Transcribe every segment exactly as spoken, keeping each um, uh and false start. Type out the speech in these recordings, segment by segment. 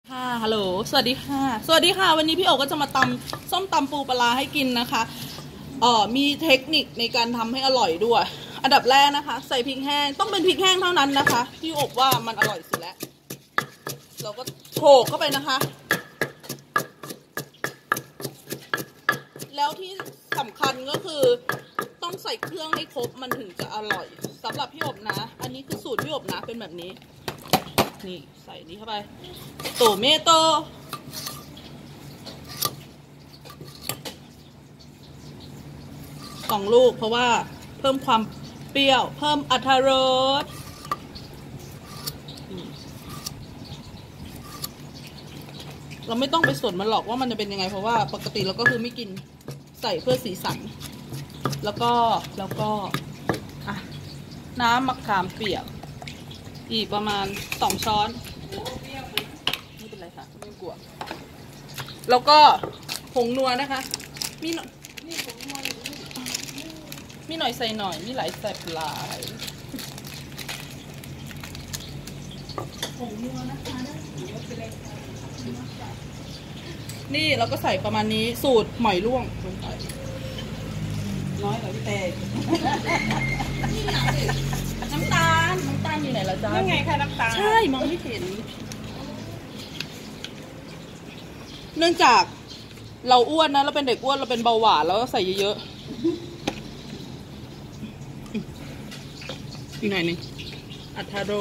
ค่ะฮัลโหลสวัสดีค่ะสวัสดีค่ะวันนี้พี่โอก็จะมาตำส้มตำปูปลาให้กินนะคะเอ่อมีเทคนิคในการทำให้อร่อยด้วยอันดับแรกนะคะใส่พริกแห้งต้องเป็นพริกแห้งเท่านั้นนะคะพี่โอว่ามันอร่อยสุดแล้วเราก็โขลกเข้าไปนะคะแล้วที่สำคัญก็คือต้องใส่เครื่องให้ครบมันถึงจะอร่อยสำหรับพี่อบนะอันนี้คือสูตรพี่อบนะเป็นแบบนี้นี่ใส่นี้เข้าไปโตเมโต้สองลูกเพราะว่าเพิ่มความเปรี้ยวเพิ่มอรรถรสเราไม่ต้องไปสนมันหรอกว่ามันจะเป็นยังไงเพราะว่าปกติเราก็คือไม่กินใส่เพื่อสีสันแล้วก็แล้วก็อ่ะน้ำมะขามเปียกอีกประมาณสองช้อนไม่เป็นไรค่ะไม่กลัวแล้วก็ผงนัวนะคะมีหน่อยมีหน่อยใส่หน่อยมีหลายใส่หลายผงนัวนะคะนี่เราก็ใส่ประมาณนี้สูตรหมอยล่วงลงไปน้อยเหรอพี่เต้น้ำตาลน้ำตาลอยู่ไหนล่ะจ๊ะยังไงคะน้ำตาลใช่มองไม่เห็นเนื่องจากเราอ้วนนะเราเป็นเด็กอ้วนเราเป็นเบาหวานแล้วก็ใส่เยอะๆอีกหน่อยนึงอัทาโร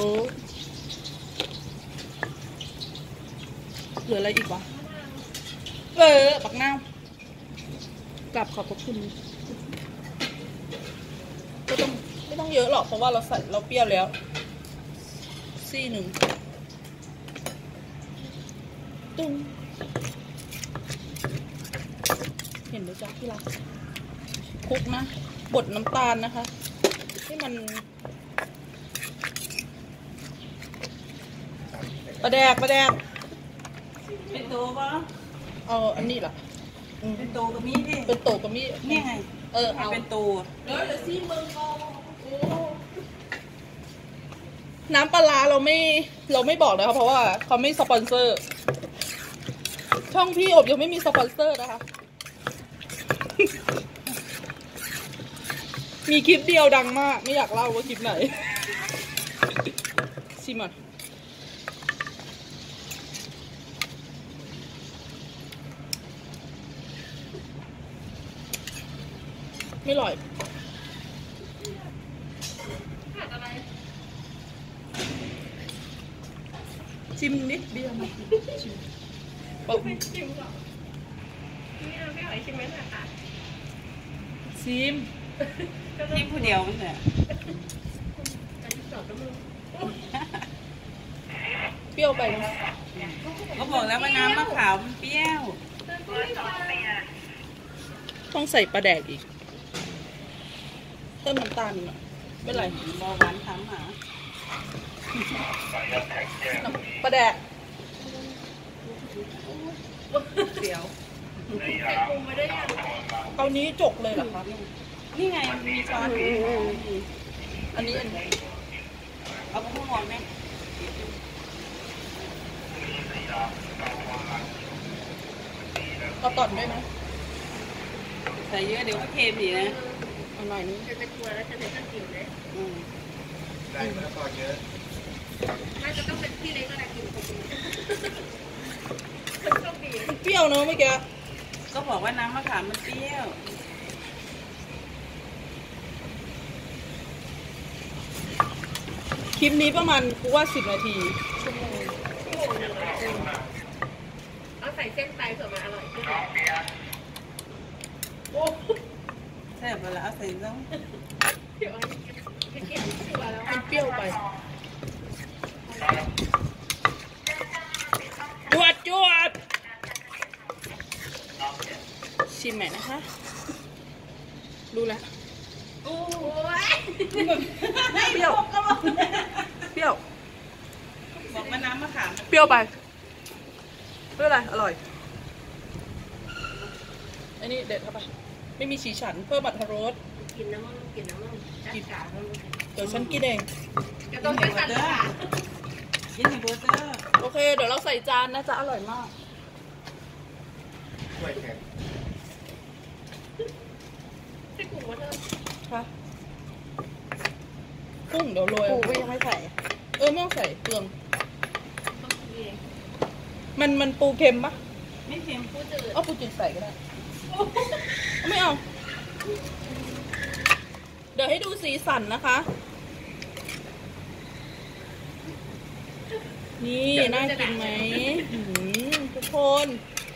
เหลืออะไรอีกวะเออปักหน้ากลับขอบพระคุณก็ต้องไม่ต้องเยอะหรอกเพราะว่าเราใส่เราเปรี้ยวแล้วซี่หนึ่งตุ้งเห็นไหมจ๊ะที่รักคลุกนะบดน้ำตาลนะคะให้มันประแดกประแดกเป็นโตปะเอาอันนี้เหรอเป็นโตกับมีดดิเป็นโตกับมีดนี่ไงเออเอาเป็นโตแล้วเดี๋ยวซี่เมืองกองน้ำปลาเราไม่เราไม่บอกนะคะเพราะว่าเขาไม่สปอนเซอร์ช่องพี่อบยังไม่มีสปอนเซอร์นะคะมีคลิปเดียวดังมากไม่อยากเล่าว่าคลิปไหนชิมอ่ะไม่อร่อยชิมนิดเดียวมาชิมปุ๊บชิมหรอไม่เอาไม่อร่อยชิมไหมล่ะค่ะชิมที่ผู้เดียวมั้งเนี่ยเปรี้ยวไปเขาบอกแล้วว่าน้ำมะขามเปรี้ยวต้องใส่ปลาแดกอีกเพิ่มน้ำตาลหน่อยไม่ไรเบาหวานถามหาปลาแดกเสียวเอานี้จกเลยเหรอคะนี่ไงมีช้อนอันนี้อันนี้เอาไปข้างนอกไหมเอาตอนด้วยไหมใส่เยอะเดี๋ยวก็เค็มอีกนะเอาหน่อยนึงจะจะกลัวแล้วจะได้ก็กินเลยได้แล้วก็เยอะไม่จะต้องเป็นพี่เล็กก็ได้กินคนเดียวต้องดีเปรี้ยวเนอะเมื่อกี้ก็บอกว่าน้ำมะขามมันเปรี้ยวคลิปนี้ประมาณกูว่าสิบนาทีชั่วโมงชั่วโมงหนึ่งเอาใส่เส้นไปเผื่อมันอร่อยขึ้นโอ้ใช่เวลาเอาใส่ต้องเดี๋ยวเก็บเก็บตัวแล้วมันเปรี้ยวไปจวดจวดชิมใหม่นะคะรู้แล้วโอ้ยเปรี้ยวเปรี้ยวบอกว่าน้ำมะขามเปรี้ยวไปไม่เป็นไรอร่อยอันนี้เด็ดเข้าไปไม่มีสีฉันเพิ่มอรรถรสกินน้ำมันกินน้ำมันกินกาเดี๋ยวฉันกินเองก็ต้องเป็นสัตว์กินให้เบอร์เตอร์โอเค เดี๋ยวเราใส่จานนะจะอร่อยมากถ้วยแข็งใส่กุ้งวะเธอค่ะกุ้งเดี๋ยวโรยปูก็ยังไม่ใส่เออไม่ต้องใส่เปลืองต้องกินเองมันมันปูเค็มปะไม่เค็มผู้จืดเอาปูจืดใส่ก็ได้ ไม่เอา เดี๋ยวให้ดูสีสันนะคะ นี่น่ากินไหมหืมทุกคน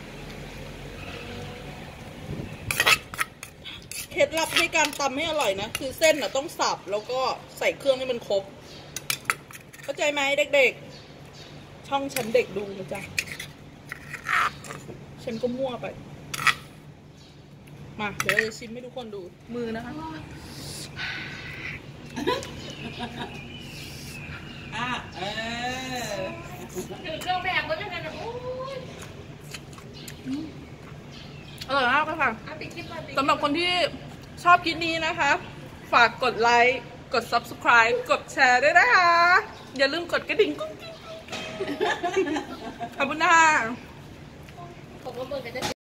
เคล็ดลับในการตำให้อร่อยนะ คือเส้นน่ะต้องสับแล้วก็ใส่เครื่องให้มันครบ เข้าใจไหมเด็กๆ ช่องฉันเด็กดูนะจ๊ะ ฉันก็มั่วไป มา เดี๋ยวเราจะชิมให้ทุกคนดู มือนะคะอ่ะเออถือเครื่องแบบก็ยังไงนะโอ้ยอร่อยมากเลยค่ะเอาปิดคลิปก่อนปิดสำหรับคนที่ชอบคลิปนี้นะคะ ฝากกดไลค์ กด ซับสไครบ์ กดแชร์ด้วยนะคะ อย่าลืมกดกระดิ่งกุ้งกิ้งขอบคุณนะคะผมก็เบิร์กันจะ